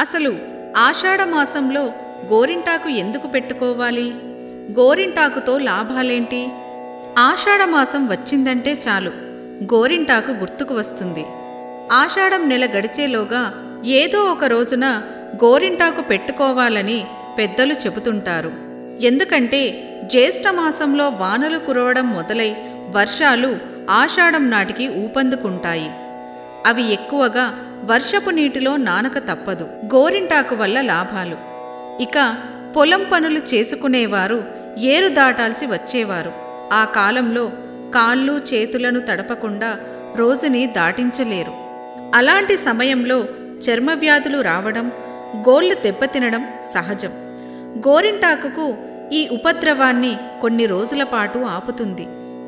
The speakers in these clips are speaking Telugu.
అసలు ఆషాఢమాసంలో గోరింటాకు ఎందుకు పెట్టుకోవాలి? గోరింటాకుతో లాభాలేంటి? ఆషాఢమాసం వచ్చిందంటే చాలు గోరింటాకు గుర్తుకు వస్తుంది. ఆషాఢం నెల గడిచేలోగా ఏదో ఒక రోజున గోరింటాకు పెట్టుకోవాలని పెద్దలు చెబుతుంటారు. ఎందుకంటే జ్యేష్ఠమాసంలో వానలు కురవడం మొదలై వర్షాలు ఆషాఢం నాటికి ఊపందుకుంటాయి. అవి ఎక్కువగా వర్షపు నీటిలో నానక తప్పదు. గోరింటాకు వల్ల లాభాలు: ఇక పొలం పనులు చేసుకునేవారు ఏరు దాటాల్సి వచ్చేవారు. ఆ కాలంలో కాళ్ళు చేతులను తడపకుండా రోజుని దాటించలేరు. అలాంటి సమయంలో చర్మవ్యాధులు రావడం, గోళ్లు దెబ్బతినడం సహజం. గోరింటాకుకు ఈ ఉపద్రవాన్ని కొన్ని రోజుల పాటు ఆపుతుంది.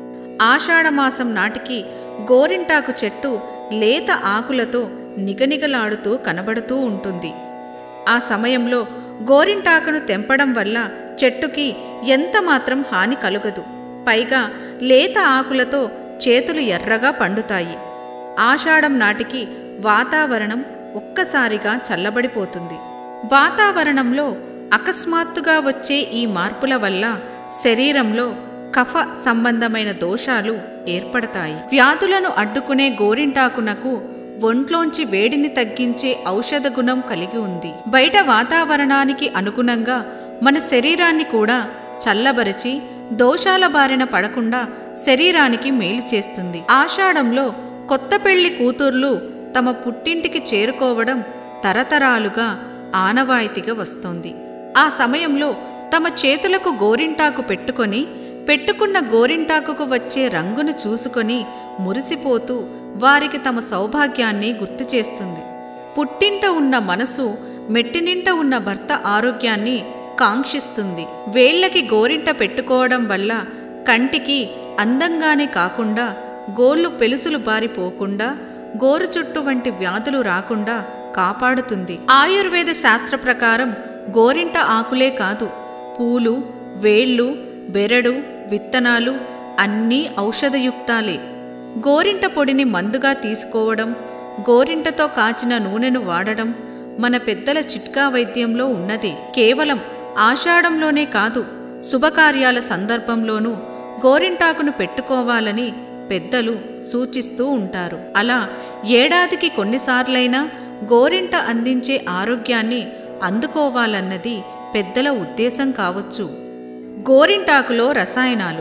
ఆషాఢమాసం నాటికి గోరింటాకు చెట్టు లేత ఆకులతో నిగనిగలాడుతూ కనబడుతూ ఉంటుంది. ఆ సమయంలో గోరింటాకును తెంపడం వల్ల చెట్టుకి ఎంతమాత్రం హాని కలుగదు. పైగా లేత ఆకులతో చేతులు ఎర్రగా పండుతాయి. ఆషాఢం నాటికి వాతావరణం ఒక్కసారిగా చల్లబడిపోతుంది. వాతావరణంలో అకస్మాత్తుగా వచ్చే ఈ మార్పుల వల్ల శరీరంలో కఫ సంబంధమైన దోషాలు ఏర్పడతాయి. వ్యాధులను అడ్డుకునే గోరింటాకునకు ఒంట్లోంచి వేడిని తగ్గించే ఔషధ గుణం కలిగి ఉంది. బయట వాతావరణానికి అనుగుణంగా మన శరీరాన్ని కూడా చల్లబరిచి దోషాల బారిన పడకుండా శరీరానికి మేలు చేస్తుంది. ఆషాఢంలో కొత్త పెళ్లి కూతుర్లు తమ పుట్టింటికి చేరుకోవడం తరతరాలుగా ఆనవాయితీగా వస్తోంది. ఆ సమయంలో తమ చేతులకు గోరింటాకు పెట్టుకున్న గోరింటాకుకు వచ్చే రంగును చూసుకొని మురిసిపోతూ వారికి తమ సౌభాగ్యాన్ని గుర్తు చేస్తుంది. పుట్టింట ఉన్న మనసు మెట్టినింట ఉన్న భర్త ఆరోగ్యాన్ని కాంక్షిస్తుంది. వేళ్లకి గోరింట పెట్టుకోవడం వల్ల కంటికి అందంగానే కాకుండా గోళ్లు పెలుసులు బారిపోకుండా గోరు చుట్టు వంటి వ్యాధులు రాకుండా కాపాడుతుంది. ఆయుర్వేద శాస్త్ర ప్రకారం గోరింట ఆకులే కాదు, పూలు, వేళ్ళు, బెరడు, విత్తనాలు అన్నీ ఔషధయుక్తాలే. గోరింట పొడిని మందుగా తీసుకోవడం, గోరింటతో కాచిన నూనెను వాడడం మన పెద్దల చిట్కా వైద్యంలో ఉన్నది. కేవలం ఆషాఢంలోనే కాదు, శుభకార్యాల సందర్భంలోనూ గోరింటాకును పెట్టుకోవాలని పెద్దలు సూచిస్తూ ఉంటారు. అలా ఏడాదికి కొన్నిసార్లైనా గోరింట అందించే ఆరోగ్యాన్ని అందుకోవాలన్నది పెద్దల ఉద్దేశం కావచ్చు. గోరింటాకులో రసాయనాలు.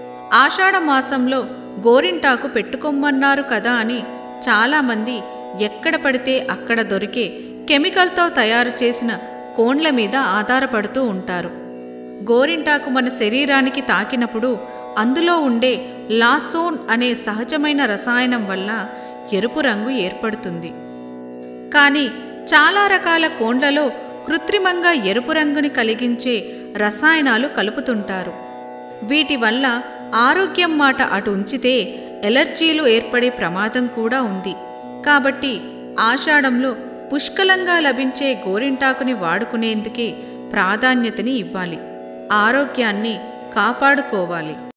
ఆషాఢమాసంలో గోరింటాకు పెట్టుకోమన్నారు కదా అని చాలామంది ఎక్కడ పడితే అక్కడ దొరికే కెమికల్తో తయారు చేసిన కోండ్ల మీద ఆధారపడుతూ ఉంటారు. గోరింటాకు మన శరీరానికి తాకినప్పుడు అందులో ఉండే లాసోన్ అనే సహజమైన రసాయనం వల్ల ఎరుపు రంగు ఏర్పడుతుంది. కానీ చాలా రకాల కోండ్లలో కృత్రిమంగా ఎరుపు రంగుని కలిగించే రసాయనాలు కలుపుతుంటారు. వీటి వల్ల ఆరోగ్యం మాట అటు ఉంచితే ఎలర్జీలు ఏర్పడే ప్రమాదం కూడా ఉంది. కాబట్టి ఆషాఢంలో పుష్కలంగా లభించే గోరింటాకుని వాడుకునేందుకే ప్రాధాన్యతని ఇవ్వాలి. ఆరోగ్యాన్ని కాపాడుకోవాలి.